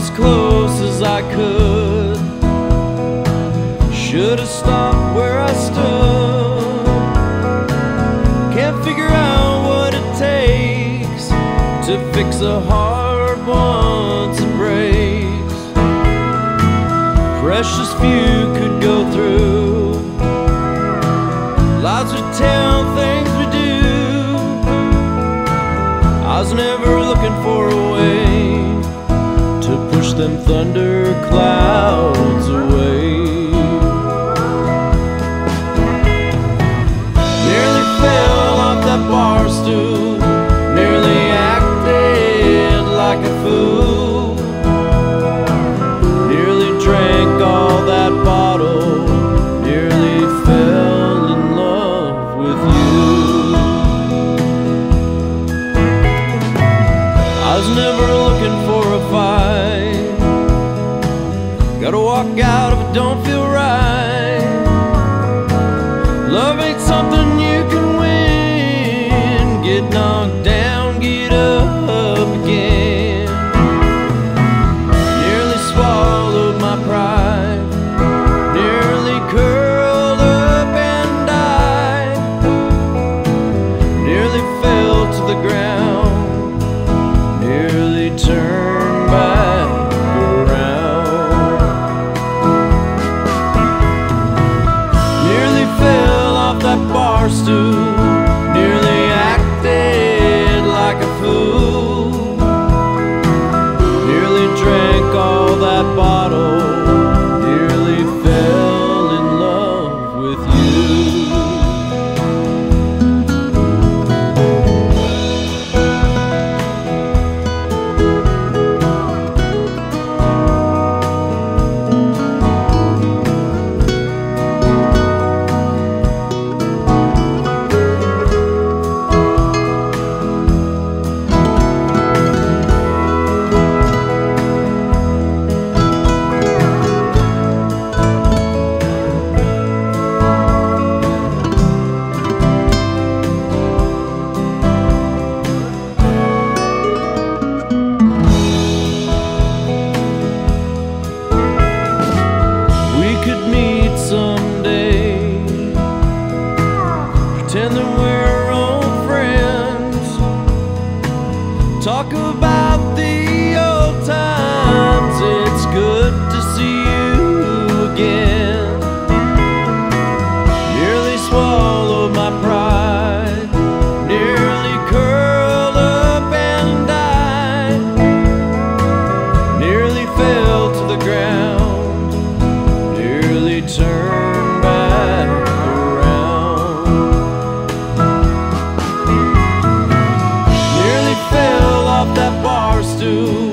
as close as I could. Should have stopped where I stood. Can't figure out what it takes to fix a heart once it breaks. Precious few could go through. Lies we tell, things we do. I was never looking for a way to push them thunder clouds away. Nearly fell off that bar stool, nearly acted like a fool, nearly drank all that bottle, nearly fell in love with you. I was never looking for a fight. Gotta walk out if it don't feel right. Love ain't something you can win. Get knocked down, get up again. Nearly swallowed my pride, nearly curled up and died, nearly fell to the ground, nearly turned back around. Nearly fell off that bar stool, nearly acted like a fool, nearly drank all that bottle, nearly fell in love with you. Someday, pretend that we're old friends, talk about the old times. It's good to see you again. Nearly swallowed my pride, nearly curled up and died, nearly fell to the ground, nearly turned back around. Nearly fell off that bar stool,